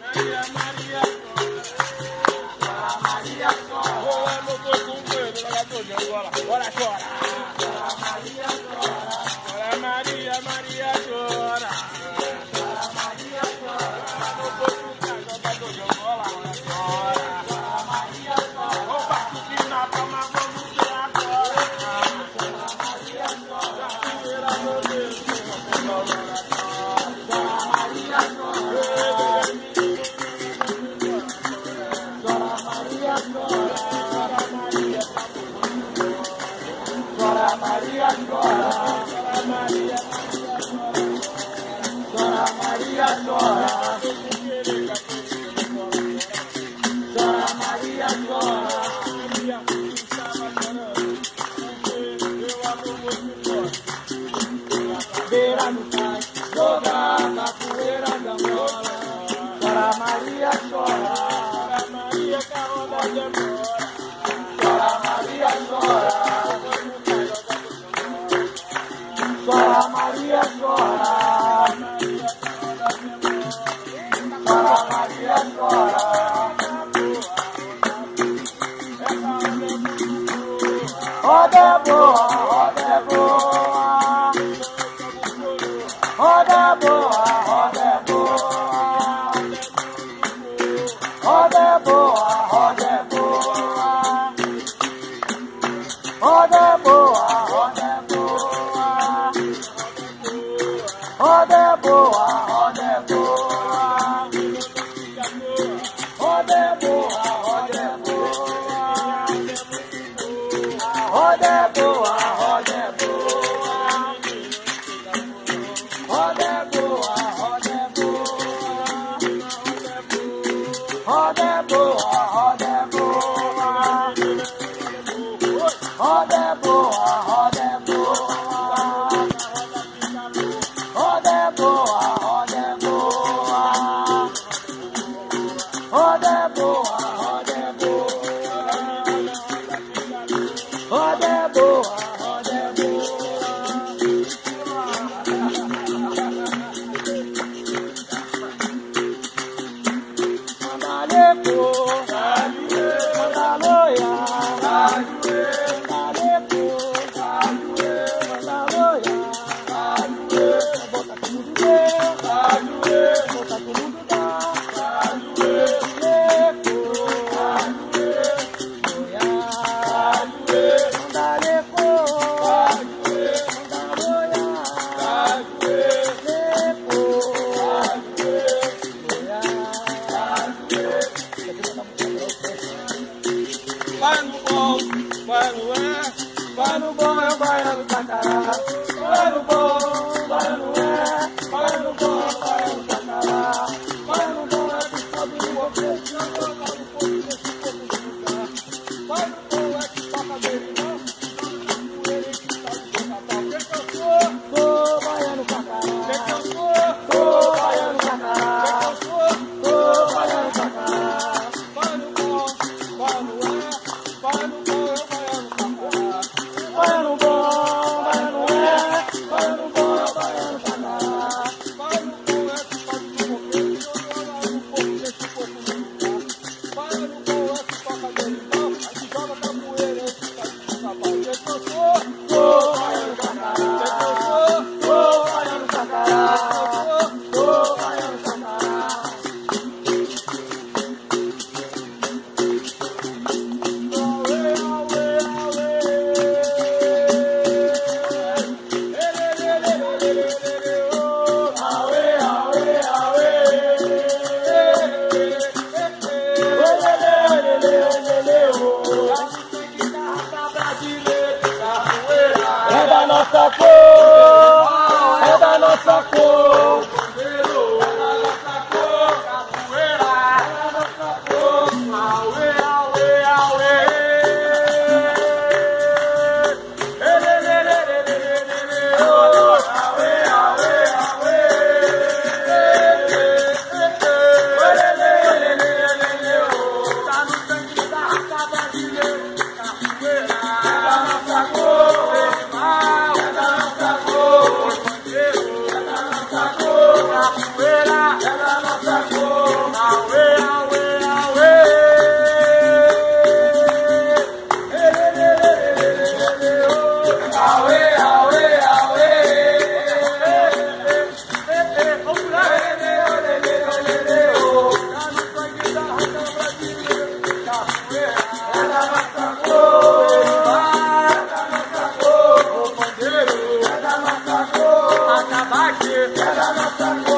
Bora chorar. Chora Maria, Maria chora. Chora Maria chora. No corpo da jogador de bola, chora. Chora Maria chora. Vamos subir na palma, vamos ver agora. Chora Maria chora. Chora meu Deus, chora Maria chora. Chora Maria chora. Chora Maria chora, chora Maria, chora Maria chora, chora Maria chora, meu amor muito forte, beira no cais, jogar na poeira da mola, chora Maria chora, chora Maria que a onda demora, chora Maria chora. Chora Maria chora, chora Maria chora, roda boa, roda boa, roda boa, roda boa, roda boa, roda boa, roda boa, roda boa. Roda boa, roda boa, roda boa, roda boa, roda boa, roda boa, roda boa, roda boa, roda boa, roda boa, roda boa, roda boa. Roda boa, roda boa, roda boa, roda boa, roda boa, roda boa. Manda lepo, manda loia, manda lepo, manda loia. Bota tudo dentro, bota tudo vai no bom, é o baiano da caralho. Vai no bom, vai no é, vai no bom, vai no sacará. Vai no bom, é que sobe no ofício, não toca no fogo desse povo de lugar. Vai no bom, é que toca dele, não. Ele que tá no seu natal. Quem que eu sou? Sou baiano da caralho. Quem que eu sou? Sou baiano da caralho. Quem que eu sou? Sou baiano da caralho. Vai no bom, vai no é, vai no bom, é o baiano da caralho. Vai no bom, vai no é, vai no bom, é o baiano da caralho. Vai no bom, é que toca no ofício, não toca no fogo desse povo de lugar. Vai no bom, é que toca dele, não. Aí que joga capoeira, esse tá de trabalho. Quem que eu sou? Sou baiano da caralho. Quem que eu sou? Sou baiano da caralho. Sou baiano da caralho. É da nossa cor, é da nossa cor. É da nossa cor, capoeira. É da nossa cor, auê, auê, auê. Auê, auê, auê. Tá no sangue da raça brasileira, capoeira. É da nossa cor, é da nossa cor, bandeiro. É da nossa na nossa casa.